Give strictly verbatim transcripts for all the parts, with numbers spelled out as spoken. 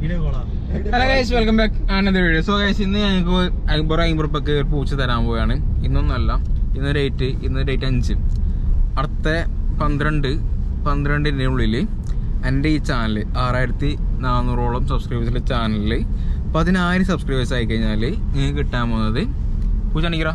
Hello guys, welcome back another video. So guys, ഇന്ന് ഞങ്ങൾക്ക് അമ്പത് അമ്പത് റുപ്യക്ക് പൂച്ച തരാൻ പോവുകയാണ്. ഇന്നൊന്നല്ല, ഇന്ന് ഡേറ്റ് ഇന്ന് ഡേറ്റ് അഞ്ച് അടുത്ത പന്ത്രണ്ട് പന്ത്രണ്ടിൻ്റെ ഉള്ളിൽ എൻ്റെ ഈ ചാനൽ ആറായിരത്തി നാനൂറോളം സബ്സ്ക്രൈബേഴ്സിലെ ചാനലിൽ പതിനായിരം സബ്സ്ക്രൈബേഴ്സ് ആയി കഴിഞ്ഞാൽ നിങ്ങൾക്ക് കിട്ടാൻ പോകുന്നത് പൂച്ച അണിക്കറ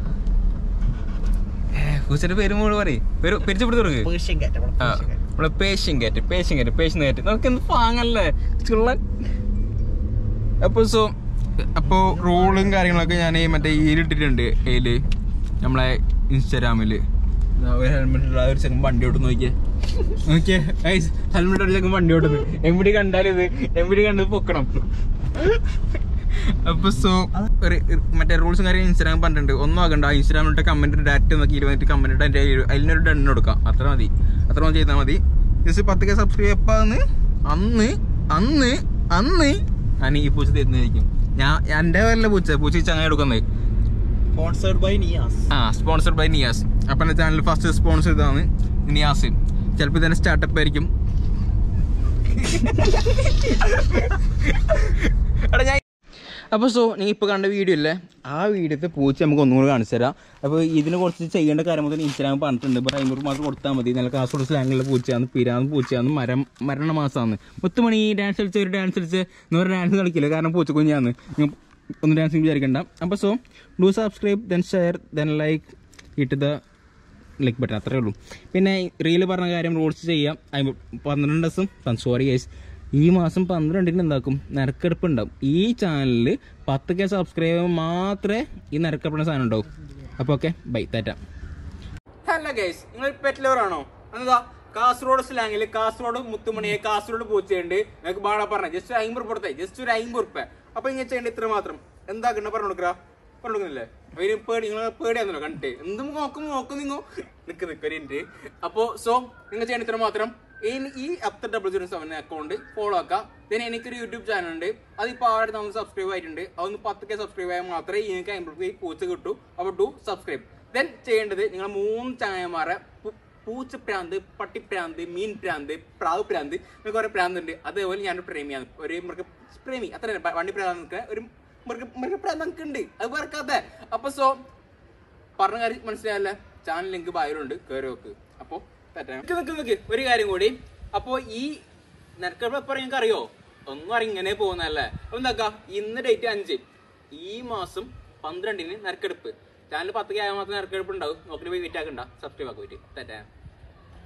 പൂച്ചയുടെ പേര് മോള് പറയും പേര് പിരിച്ചുപിടുത്ത് തുടങ്ങി നമ്മളെ പേഷ്യൻ കാറ്റ് പേഷ്യൻ കാറ്റ് പേഷ്യൻ കാറ്റ് നമുക്ക് എന്ത് പാങ്ങല്ലേ ചുള്ള. അപ്പോൾ സോ അപ്പോൾ റോളും കാര്യങ്ങളൊക്കെ ഞാൻ മറ്റേ ഈലിട്ടിട്ടുണ്ട്. അതിൽ നമ്മളെ ഇൻസ്റ്റാഗ്രാമിൽ ഹെൽമെറ്റ് ഉള്ള ഒരു ചെക്കൻ വണ്ടി ഓട്ടുന്നു. നോക്കിയേ നോക്കിയേ ഹെൽമെറ്റ് ഒരു ചെക്കൻ വണ്ടി ഓട്ടുന്നു. എവിടെ കണ്ടാലും ഇത് എവിടെ കണ്ടത് പൊക്കണം. അപ്പൊ സോ ഒരു മറ്റേ റൂൾസും കാര്യം ഇൻസ്റ്റാഗ്രാം പറഞ്ഞിട്ടുണ്ട്. ഒന്നും ആകണ്ട, ഇൻസ്റ്റാഗ്രാമിലിട്ട് കമന്റ് ഡയറക്റ്റ് നോക്കി ഇരുപത്തി കമന്റ് ഇട്ട് അതിന്റെ അതിനൊരു ഡൺ കൊടുക്കാം. അത്ര മതി, അത്ര മതി ചെയ്താൽ മതി. ജസ്റ്റ് പത്ത് കെ സബ്സ്ക്രൈബ് അപ്പാന്ന് അന്ന് അന്ന് അന്ന് ഞാൻ ഈ പൂച്ച തരുന്നതായിരിക്കും. ഞാൻ എന്റെ വല്ല പൂച്ച പൂച്ച ചങ്ങനെ എടുക്കുന്നത് സ്പോൺസർഡ് ബൈ നിയാസ്. ആ സ്പോൺസർഡ് ബൈ നിയാസ്. അപ്പൊ എന്റെ ചാനൽ ഫസ്റ്റ് സ്പോൺസർ ചെയ്തതാണ് നിയാസ്. ചിലപ്പോൾ ഇതന്നെ സ്റ്റാർട്ടപ്പ് ആയിരിക്കും. എടാ ഞാൻ അപ്പോൾ സോ നിങ്ങൾ ഇപ്പോൾ കണ്ട വീഡിയോ അല്ലേ, ആ വീഡിയോത്തെ പൂച്ച നമുക്ക് ഒന്നും കൂടി കാണിച്ചു തരാം. അപ്പോൾ ഇതിനെ കുറച്ച് ചെയ്യേണ്ട കാര്യം മുതൽ ഇൻസ്റ്റാഗ്രാം പറഞ്ഞിട്ടുണ്ട്. ഇപ്പോൾ അമ്പത് മാത്രം കൊടുത്താൽ മതി. നല്ല കാസർഗോഡ് സ്ലാങ്ങിലുള്ള പൂച്ചയാണ്, പിരാന്ന് പൂച്ചയാണ്, മരം മരണ മാസമാണ്. മുത്തുമണി ഡാൻസ് കളിച്ച് ഒരു ഡാൻസ് കളിച്ച് എന്നൊരു ഡാൻസ് കളിക്കില്ല, കാരണം പൂച്ച കുഞ്ഞാന്ന്. നിങ്ങൾ ഒന്ന് ഡാൻസ് വിചാരിക്കണ്ട. അപ്പോൾ so do subscribe, then share, then like ഇട്ട് ദ ലൈക്ക് ബട്ടൺ, അത്രേ ഉള്ളൂ. പിന്നെ റീല് പറഞ്ഞ കാര്യം റോൾസ് ചെയ്യാം. പന്ത്രണ്ട് ദിവസം സോറി ഗൈസ്, ഈ മാസം പന്ത്രണ്ടിന് എന്താക്കും നറുക്കെടുപ്പ് ഉണ്ടാവും. ഈ ചാനലിൽ പത്ത് കെ സബ്സ്ക്രൈബർ മാത്രമേ ഈ നറുക്കെടുപ്പിന്റെ സാധനം ഉണ്ടാവും. അപ്പോൾ okay, bye, tata. Hello guys, നിങ്ങൾ പെറ്റ് ലവർ ആണോ? എന്താ കാസർഗോഡ് സ്ലാങ്ങിൽ കാസർഗോഡ് മുത്തുമണിയെ കാസർഗോഡ് പൂച്ചയുണ്ട്. നിങ്ങൾക്ക് ബാള പറഞ്ഞ ജസ്റ്റ് ഒരു അമ്പത് കൊടുത്തേ, ജസ്റ്റ് ഒരു അമ്പത് റുപ്യ. അപ്പൊ ഇങ്ങനെ ചെയ്യേണ്ട ഇത്ര മാത്രം. എന്താക്കണ്ട പറഞ്ഞു കൊടുക്കറാ, പറഞ്ഞു കൊടുക്കുന്നില്ലേ? അവര് പേടി, നിങ്ങൾ പേടിയാന്നല്ലോ കണ്ടിട്ട്. എന്തും നോക്കും നോക്കും നിങ്ങൾ നിക്ക് നിക്കരുണ്ട്. അപ്പോ സോ നിങ്ങൾ ചെയ്യേണ്ട ഇത്ര മാത്രം. ഈ അപ്ത double zero seven account follow ആക്കാം. then എനിക്കൊരു യൂട്യൂബ് ചാനൽ ഉണ്ട്, അതിപ്പോൾ ആറ് നമ്മൾ സബ്സ്ക്രൈബ് ആയിട്ടുണ്ട്. അതൊന്ന് പത്ത് കെ സബ്സ്ക്രൈബ് ആയാൽ മാത്രമേ എനിക്ക് അമ്പത് പൂച്ച കിട്ടൂ. അപ്പോൾ ടു സബ്സ്ക്രൈബ്. ദെൻ ചെയ്യേണ്ടത് നിങ്ങൾ മൂന്ന് ചാനൽമാരെ പൂച്ച പ്രാന്ത്, പട്ടിപ്രാന്ത്, മീൻ പ്രാന്ത്, പ്രാവ് പ്രാന്ത്, നിങ്ങൾക്ക് കുറെ പ്രാന്ത് ഉണ്ട്. അതേപോലെ ഞാനൊരു പ്രേമിയാണ്, ഒരു മൃഗ പ്രേമി. അത്ര വണ്ടി പ്രാന്ത് നിൽക്കുക, ഒരു മൃഗ മൃഗപ്രാന്ത് നമുക്ക് ഉണ്ട്, അത് പറക്കാത്ത. അപ്പൊ സോ പറഞ്ഞ കാര്യം മനസ്സിലായല്ലേ? ചാനൽ ലിങ്ക് ബായിലുണ്ട്, കയറി വെക്ക്. അപ്പോൾ നിക്ക് നിക്ക് നിക്ക് ഒരു കാര്യം കൂടി. അപ്പോ ഈ നറുക്കെടുപ്പ് എപ്പോൾ നിങ്ങൾക്ക് അറിയോ? ഒന്നും അറിയാം, ഇങ്ങനെ പോകുന്നല്ലേ. അപ്പൊ എന്താക്കാ, ഇന്ന് ഡേറ്റ് അഞ്ച്, ഈ മാസം പന്ത്രണ്ടിന് നറുക്കെടുപ്പ്. ചാനൽ പത്ത് കെ ആയ മാത്രം നറുക്കെടുപ്പ് ഉണ്ടാവും. നോക്കിട്ട് പോയി വെയിറ്റ് ആക്കണ്ട, സബ്സ്ക്രൈബ് ആക്കി പോയിട്ട് തെറ്റാ.